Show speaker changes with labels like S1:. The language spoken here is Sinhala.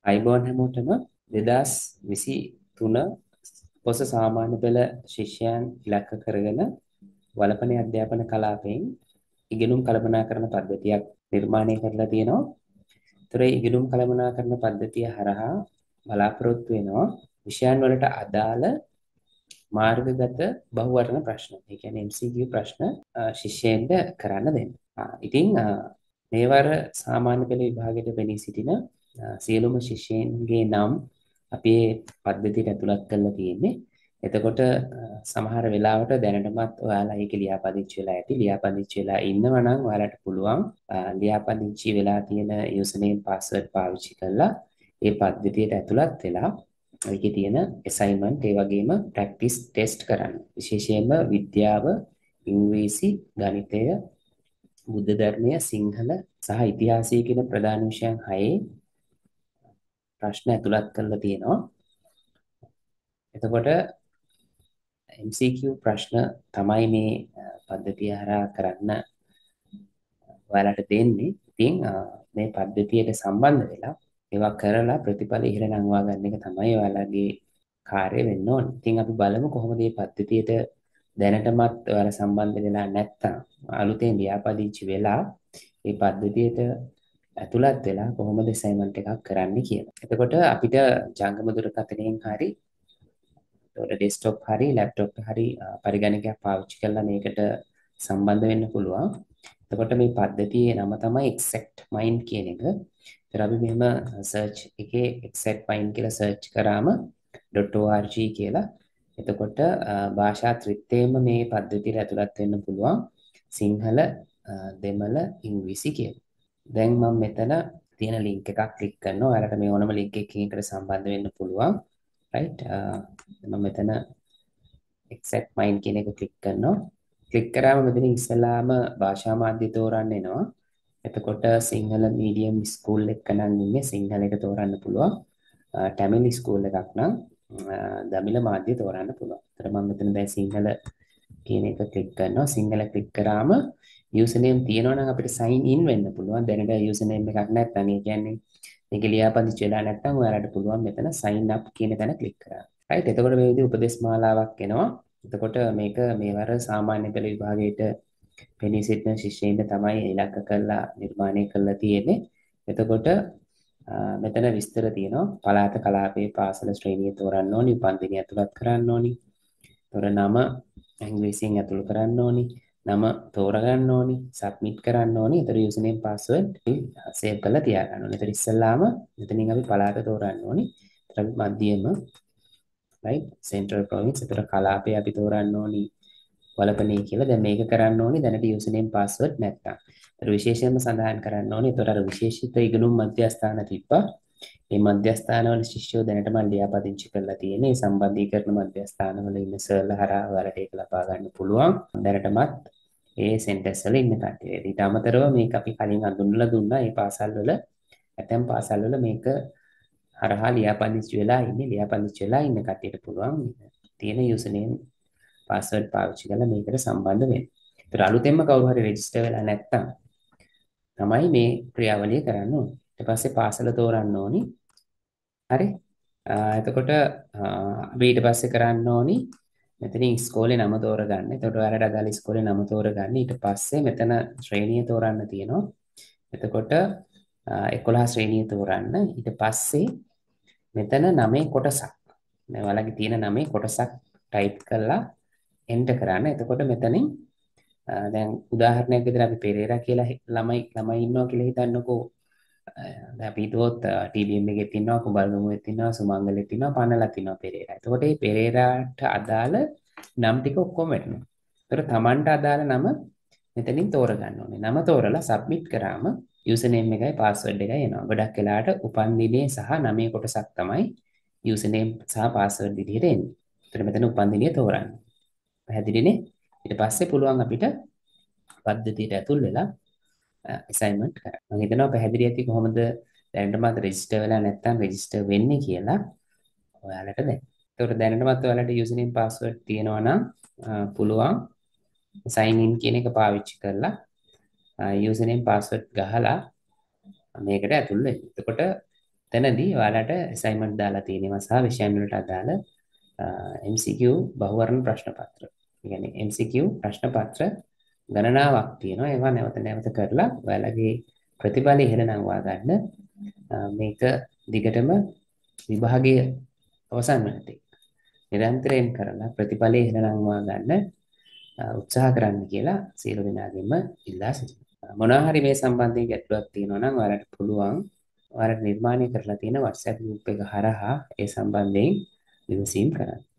S1: අයිබෝන් හැමෝටම 2023 පොස සාමාන්‍ය පෙළ ශිෂ්‍යයන් ඉලක්ක කරගෙන වලපනේ අධ්‍යාපන කලාපයෙන් ඉගෙනුම් කළමනාකරණ පද්ධතියක් නිර්මාණය කරලා තියෙනවා. ඒතර ඉගෙනුම් කළමනාකරණ පද්ධතිය හරහා බලාපොරොත්තු වෙනවා විෂයන් වලට අදාළ මාර්ගගත බහුවර්ණ ප්‍රශ්න. ඒ කියන්නේ MCQ ප්‍රශ්න ශිෂ්‍යයන්ට කරන්න දෙන්න. ඉතින් මේවර සාමාන්‍ය පෙළ විභාගයට පෙනී සිටින සියලුම ශිෂ්‍යයන්ගේ නම් අපි පද්ධතියට ඇතුළත් කරලා තියෙන්නේ. එතකොට සමහර වෙලාවට දැනටමත් ඔයාලා ඒක ලියාපදිංචි වෙලා ඇති. ලියාපදිංචි වෙලා ඉන්නවා නම් ඔයාලට පුළුවන් ලියාපදිංචි වෙලා තියෙන යූසර්නේම් පාස්වර්ඩ් පාවිච්චි කරලා ඒ පද්ධතියට ඇතුළත් වෙලා ඒකේ තියෙන assignment ඒ වගේම practice test කරන්න. විශේෂයෙන්ම විද්‍යාව, ඉංග්‍රීසි, ගණිතය, බුද්ධ ධර්මය, සිංහල සහ ඉතිහාසය කියන ප්‍රධාන විෂයන් 6 ප්‍රශ්න ඇතුළත් කරලා තියෙනවා. එතකොට MCQ ප්‍රශ්න තමයි මේ පද්ධතිය හරහා කරන්න ඔයාලට දෙන්නේ. ඉතින් මේ පද්ධතියට සම්බන්ධ වෙලා ඒවා කරලා ප්‍රතිඵල ඉහළ නංවා ගන්න එක තමයි ඔයාලගේ කාර්යය වෙන්න ඕනේ. ඉතින් අපි බලමු කොහොමද මේ පද්ධතියට දැනටමත් ඔයාලා සම්බන්ධ වෙලා නැත්නම් අලුතෙන් ලියාපදිංචි වෙලා මේ පද්ධතියට ඇතුළත් වෙලා කොහොමද assignment එකක් කරන්න කියලා. එතකොට අපිට ජංගම දුරකථනයෙන් හරි එතකොට ඩෙස්ක්ටොප් හරි ලැප්ටොප් හරි පරිගණකයක් පාවිච්චි කරලා මේකට සම්බන්ධ වෙන්න පුළුවන්. එතකොට මේ පද්ධතියේ නම තමයි exactmind කියන එක. ඒතර අපි මෙහෙම search එකේ exactmind කියලා search කරාම .org කියලා. එතකොට භාෂා ත්‍රිත්වයෙන්ම මේ පද්ධතියට ඇතුළත් වෙන්න පුළුවන්. සිංහල, දෙමළ, ඉංග්‍රීසි කියලා. දැන් මම මෙතන තියෙන link එකක් ක්ලික් කරනවා. ඔයාලට මේ ඕනම link එකකින් එකට සම්බන්ධ වෙන්න පුළුවන්. right මම මෙතන exactmind කියන එක ක්ලික් කරනවා. ක්ලික් කරාම මෙතන ඉස්සෙල්ලාම භාෂා මාධ්‍ය තෝරන්න එනවා. එතකොට සිංහල මීඩියම් ස්කූල් එක නම් ඉන්නේ සිංහල එක තෝරන්න පුළුවන්. තමිල් ස්කූල් එකක් නම් දමිළ මාධ්‍ය තෝරන්න පුළුවන්. ඒතර මම මෙතන දැන් සිංහල කියන එක ක්ලික් කරනවා. සිංහල ක්ලික් කරාම යූසර්නේම් තියෙනවා නම් අපිට sign in වෙන්න පුළුවන්. දැනට යූසර්නේම් එකක් නැත්නම් ඒ කියන්නේ මේක ලියාපදිංචි වෙලා නැත්නම් ඔයාලට පුළුවන් මෙතන sign up කියන තැන ක්ලික් කරන්න. right එතකොට මේ විදිහේ උපදේශ මාලාවක් එනවා. එතකොට මේක මේවර සාමාන්‍ය පෙළ විභාගයට පෙනී සිටින ශිෂ්‍යයින්ට තමයි ඉලක්ක කරලා නිර්මාණය කරලා තියෙන්නේ. එතකොට මෙතන විස්තර තියෙනවා. පළාත කලාපයේ පාසල ශ්‍රේණිය තෝරන්න ඕනි, උපන්දිනය ඇතුළත් කරන්න ඕනි. තොර නම ඉංග්‍රීසියෙන් ඇතුළු කරන්න ඕනි. නම තෝරගන්න ඕනි, සබ්මිට් කරන්න ඕනි. ඒතර යූසර්නේම් පාස්වර්ඩ් සේව් කරලා තියාගන්න ඕනි. ඒතර ඉස්සෙල්ලාම මෙතනින් අපි පළාත තෝරන්න ඕනි. ඒතර අපි මධ්‍යම right central province. ඒතර කලාපය අපි තෝරන්න ඕනි වලපනේ කියලා. දැන් මේක කරන්න ඕනි දැනට යූසර්නේම් පාස්වර්ඩ් නැත්තම්. ඒතර විශේෂයෙන්ම සඳහන් කරන්න ඕනි. ඒතර අර විශේෂිත ඉගෙනුම් මධ්‍යස්ථාන තිබ්බා. මේ මධ්‍යස්ථානවල ශිෂ්‍යයෝ දැනටම ලියාපදිංචි කරලා තියෙන. මේ සම්බන්ධීකරණ මධ්‍යස්ථානවල ඉන්න සර්ලා හරහා ඔයාලට ඒක ලබා ගන්න පුළුවන්. දැනටමත් ඒ සෙන්ටර්ස් වල ඉන්න කට්ටිය. ඊට අමතරව මේක අපි කලින් අඳුන්වලා දුන්නා. මේ පාසල් වල ඇතැම් පාසල් වල මේක හරහා ලියාපදිංචි වෙලා ඉන්න කට්ටියට පුළුවන් තියෙන යූසර්නේම් පාස්වර්ඩ් පාවිච්චි කරලා මේකට සම්බන්ධ වෙන්න. ඒතර අලුතෙන්ම කවුරු හරි රෙජිස්ටර් වෙලා නැත්නම් තමයි මේ ක්‍රියාවලිය කරන්න ඕනේ. ඊට පස්සේ පාසල තෝරන්න ඕනි. හරි. එතකොට අපි ඊට පස්සේ කරන්න ඕනි මෙතන ඉස්කෝලේ නම තෝරගන්න. එතකොට ඔයාලට අදාළ ඉස්කෝලේ නම තෝරගන්න. ඊට පස්සේ මෙතන ශ්‍රේණිය තෝරන්න තියෙනවා. එතකොට 11 ශ්‍රේණිය තෝරන්න. ඊට පස්සේ මෙතන නමේ කොටසක්. දැන් ඔයාලගේ තියෙන නමේ කොටසක් ටයිප් කරලා එන්ටර් කරන්න. එතකොට මෙතනින් දැන් උදාහරණයක් විදිහට අපි පෙරේරා කියලා ළමයි ඉන්නවා කියලා හිතන්නකෝ. දැන් අපි හිතුවොත් TBM එකේ ඉන්නවා, කුඹල්ගමුවේ ඉන්නවා, සුමංගලෙත් ඉන්නවා, පන්නලත් ඉන්නවා පෙරේරා. එතකොට මේ පෙරේරාට අදාළ නම් ටික ඔක්කොම වැටෙනවා. ඒතර Tamanට අදාළ නම මෙතනින් තෝරගන්න ඕනේ. නම තෝරලා සබ්මිට් කරාම යූසර්නේම් එකයි පාස්වර්ඩ් එකයි එනවා. ගොඩක් වෙලාවට උපන්දිනේ සහ නමේ කොටසක් තමයි යූසර්නේම් සහ පාස්වර්ඩ් විදිහට එන්නේ. ඒතර මෙතන උපන්දිනය තෝරන්න. පැහැදිලිනේ? ඊට පස්සේ පුළුවන් අපිට පද්ධතියට ඇතුල් වෙලා assignment කරන්න. මම හිතනවා පැහැදිලි ඇති කොහොමද දැනටමත් රෙජිස්ටර් වෙලා නැත්නම් රෙජිස්ටර් වෙන්නේ කියලා ඔයාලට දැන්. ඒතකොට දැනටමත් ඔයාලට username password තියෙනවා නම් පුළුවන් sign in කියන එක පාවිච්චි කරලා username password ගහලා මේකට ඇතුල් වෙන්න. එතකොට එතනදී ඔයාලට assignment දාලා තියෙනවා සහ විෂයන් වලට අදාළ MCQ බහුවර්ණ ප්‍රශ්න පත්‍ර. ඒ කියන්නේ MCQ ප්‍රශ්න පත්‍ර ගණනාවක් තියෙනවා. ඒවා නැවත නැවත කරලා ඔයාලගේ ප්‍රතිඵල ඉහළ නංවා ගන්න මේක දිගටම විභාගයේ අවසන් වෙනතෙක් නිරන්තරයෙන් කරලා ප්‍රතිඵල ඉහළ නංවා ගන්න උත්සාහ කරන්න කියලා සියලු දෙනාගෙන්ම ඉල්ලා සිටිනවා. මොනවා හරි මේ සම්බන්ධයෙන් ගැටලුවක් තියෙනවා නම් ඔයාලට පුළුවන් ඔයාලට නිර්මාණය කරලා තියෙන WhatsApp group එක හරහා ඒ සම්බන්ධයෙන් විමසීම් කරන්න.